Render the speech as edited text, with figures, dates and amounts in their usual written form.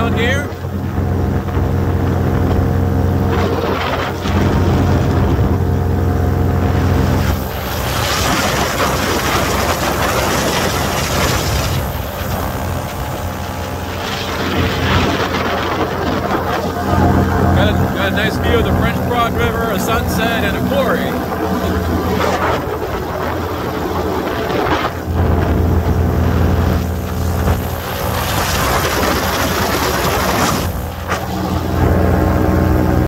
around here. Got a nice view of the French Broad River, a sunset, and a quarry.